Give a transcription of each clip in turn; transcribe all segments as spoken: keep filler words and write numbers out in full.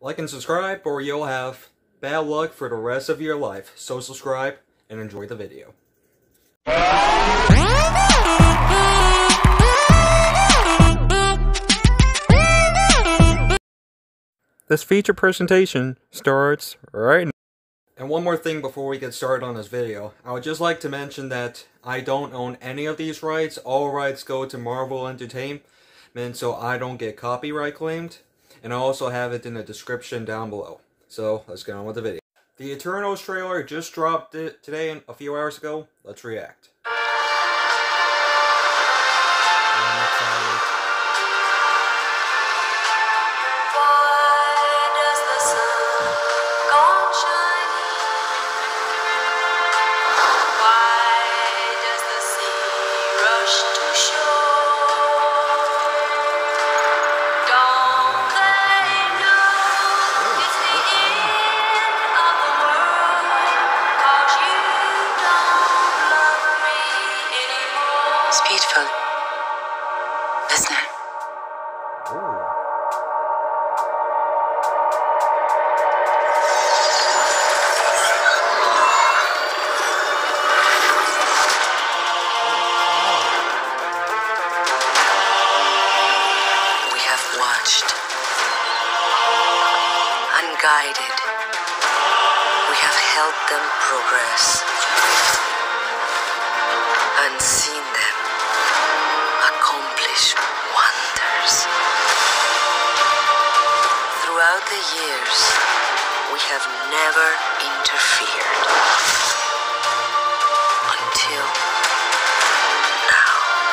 Like and subscribe or you'll have bad luck for the rest of your life. So subscribe and enjoy the video. This feature presentation starts right now. And one more thing before we get started on this video. I would just like to mention that I don't own any of these rights. All rights go to Marvel Entertainment, so I don't get copyright claimed. And I also have it in the description down below. So let's get on with the video. The Eternals trailer just dropped it today, a few hours ago. Let's react. I'm excited. It's beautiful, isn't it? Ooh. We have watched, unguided. We have helped them progress, and seen them accomplish wonders. Throughout the years, we have never interfered. Until now.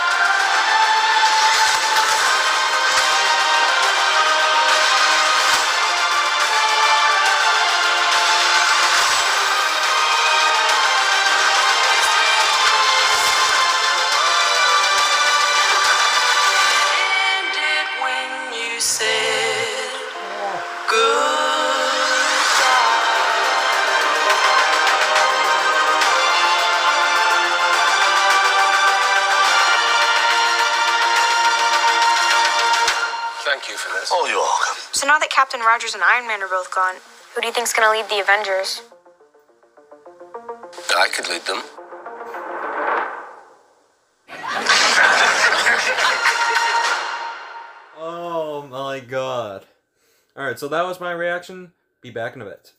Thank you for this. Oh, you're welcome. So now that Captain Rogers and Iron Man are both gone, who do you think's gonna lead the Avengers? I could lead them. Oh my god. Alright, so that was my reaction. Be back in a bit.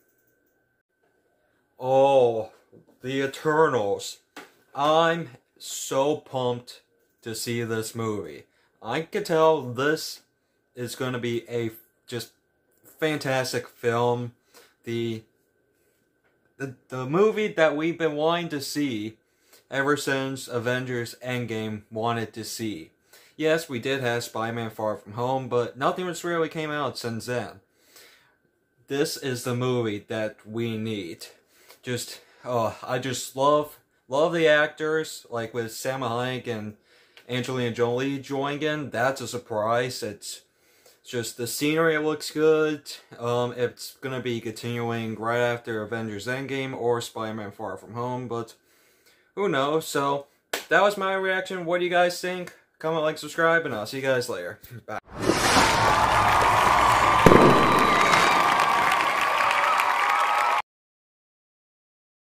Oh, the Eternals. I'm so pumped to see this movie. I can tell this is going to be a just fantastic film. The, the the movie that we've been wanting to see ever since Avengers Endgame wanted to see. Yes, we did have Spider-Man Far From Home, but nothing was really came out since then. This is the movie that we need. Just, oh, I just love love the actors, like with Salma Hayek and Angelina Jolie joining in. That's a surprise. It's just the scenery looks good. Um, it's gonna be continuing right after Avengers Endgame or Spider-Man Far From Home, but who knows? So that was my reaction. What do you guys think? Comment, like, subscribe, and I'll see you guys later. Bye.